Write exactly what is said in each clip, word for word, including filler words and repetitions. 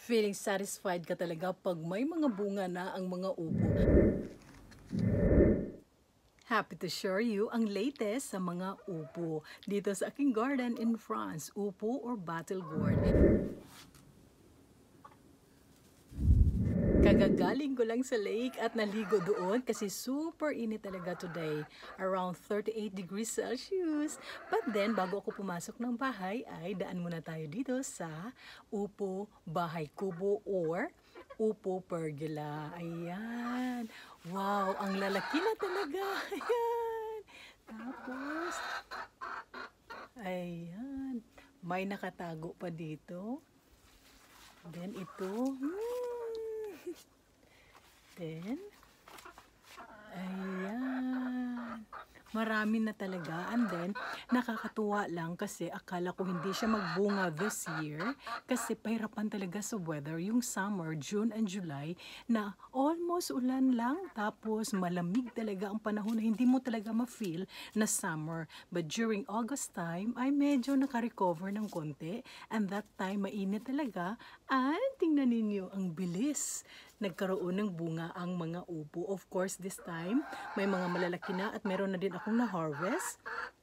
Feeling satisfied ka talaga pag may mga bunga na ang mga upo. Happy to share you ang latest sa mga upo dito sa aking garden in France, upo or battle gourd. Kagagaling ko lang sa lake at naligo doon kasi super init talaga today. Around thirty-eight degrees Celsius. But then, bago ako pumasok ng bahay, ay daan muna tayo dito sa upo bahay kubo or upo pergola. Ayan. Wow, ang lalaki na talaga. Ayan. Tapos, ayan. May nakatago pa dito. Then ito, hmm. Then, ayan. Marami na talaga. And then, nakakatuwa lang kasi akala ko hindi siya magbunga this year. Kasi pahirapan talaga sa weather. Yung summer, June and July, na almost ulan lang. Tapos malamig talaga ang panahon na hindi mo talaga ma-feel na summer. But during August time, ay medyo nakarecover ng konti. And that time, mainit talaga. And tingnan ninyo, ang bilis nagkaroon ng bunga ang mga upo. Of course, this time, may mga malalaki na at meron na din akong na-harvest.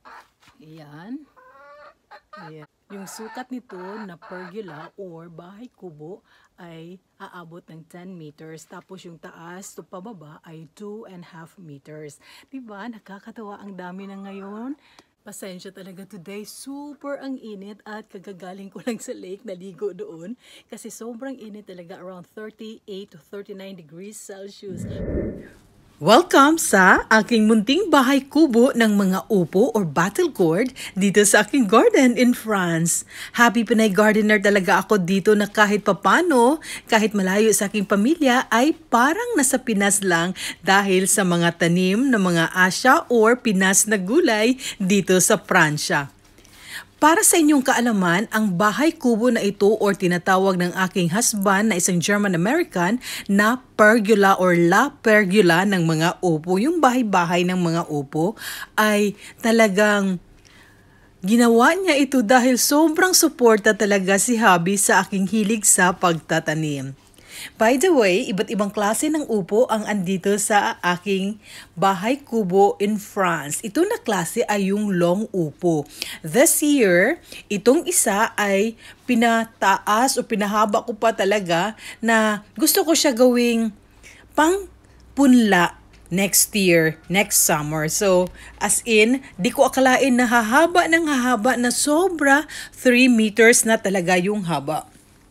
Ayan. Ayan. Yung sukat nito na pergola or bahay kubo ay aabot ng ten meters. Tapos yung taas to pababa ay two and a half meters. Diba? Nakakatawa, ang dami na ngayon. Pasensya talaga today, super ang init at kagagaling ko lang sa lake, naligo doon kasi sobrang init talaga, around thirty-eight to thirty-nine degrees Celsius. Welcome sa aking munting bahay kubo ng mga upo or battle gourd dito sa aking garden in France. Happy Pinay gardener talaga ako dito na kahit papano, kahit malayo sa aking pamilya ay parang nasa Pinas lang dahil sa mga tanim ng mga Asya or Pinas na gulay dito sa Pransya. Para sa inyong kaalaman, ang bahay kubo na ito or tinatawag ng aking husband na isang German-American na pergola or la pergola ng mga upo, yung bahay-bahay ng mga upo, ay talagang ginawa niya ito dahil sobrang suporta talaga si hubby sa aking hilig sa pagtatanim. By the way, iba't ibang klase ng upo ang andito sa aking bahay kubo in France. Ito na klase ay yung long upo. This year, itong isa ay pinataas o pinahaba ko pa talaga na gusto ko siya gawing pang punla next year, next summer. So, as in, di ko akalain na hahaba ng hahaba na sobra three meters na talaga yung haba.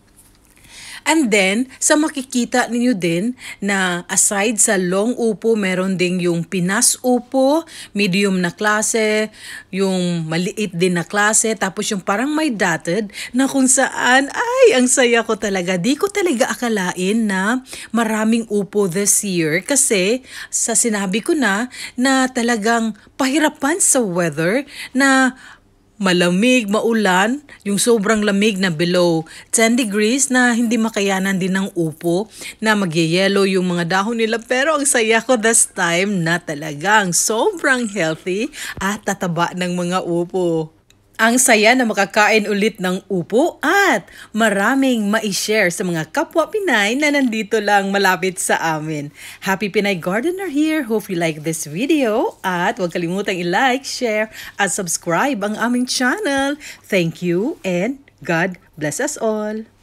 And then, sa makikita ninyo din na aside sa long upo, meron ding yung Pinas upo, medium na klase, yung maliit din na klase, tapos yung parang may dotted na kung saan, ay, ang saya ko talaga. Di ko talaga akalain na maraming upo this year kasi sa sinabi ko na, na talagang pahirapan sa weather na malamig, maulan, yung sobrang lamig na below ten degrees na hindi makayanan din ng upo na magyayelo yung mga dahon nila. Pero ang saya ko this time na talagang sobrang healthy at tataba ng mga upo. Ang saya na makakain ulit ng upo at maraming ma-share sa mga kapwa Pinay na nandito lang malapit sa amin. Happy Pinay Gardener here. Hope you like this video at huwag kalimutang i-like, share at subscribe ang aming channel. Thank you and God bless us all.